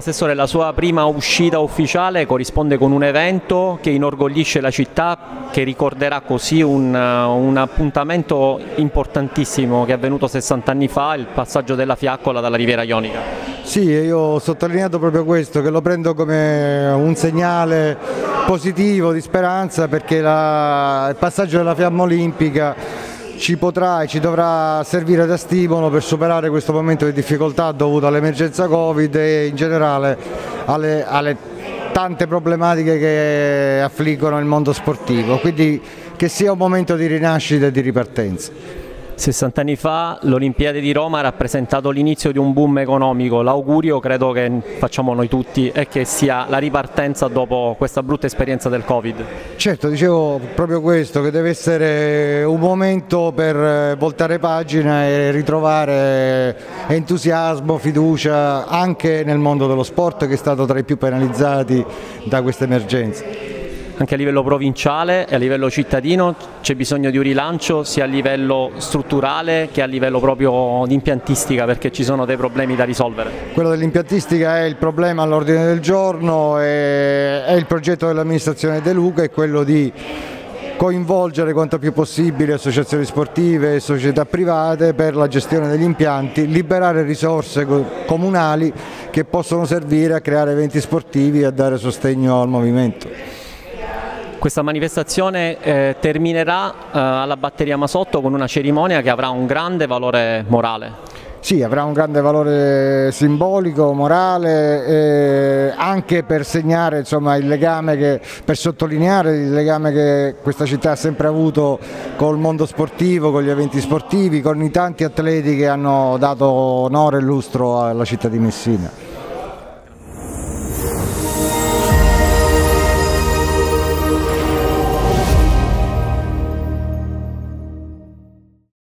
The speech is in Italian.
Assessore, la sua prima uscita ufficiale corrisponde con un evento che inorgoglisce la città, che ricorderà così un appuntamento importantissimo che è avvenuto 60 anni fa, il passaggio della fiaccola dalla Riviera Ionica. Sì, io ho sottolineato proprio questo, che lo prendo come un segnale positivo di speranza, perché il passaggio della fiamma olimpica ci potrà e ci dovrà servire da stimolo per superare questo momento di difficoltà dovuto all'emergenza Covid e in generale alle tante problematiche che affliggono il mondo sportivo, quindi che sia un momento di rinascita e di ripartenza. 60 anni fa l'Olimpiade di Roma ha rappresentato l'inizio di un boom economico, l'augurio credo che facciamo noi tutti è che sia la ripartenza dopo questa brutta esperienza del Covid. Certo, dicevo proprio questo, che deve essere un momento per voltare pagina e ritrovare entusiasmo, fiducia anche nel mondo dello sport, che è stato tra i più penalizzati da questa emergenza. Anche a livello provinciale e a livello cittadino c'è bisogno di un rilancio sia a livello strutturale che a livello proprio di impiantistica, perché ci sono dei problemi da risolvere. Quello dell'impiantistica è il problema all'ordine del giorno, è il progetto dell'amministrazione De Luca, è quello di coinvolgere quanto più possibile associazioni sportive e società private per la gestione degli impianti, liberare risorse comunali che possono servire a creare eventi sportivi e a dare sostegno al movimento. Questa manifestazione terminerà alla Batteria Masotto con una cerimonia che avrà un grande valore morale. Sì, avrà un grande valore simbolico, morale, anche per segnare, insomma, il legame per sottolineare il legame che questa città ha sempre avuto col mondo sportivo, con gli eventi sportivi, con i tanti atleti che hanno dato onore e lustro alla città di Messina.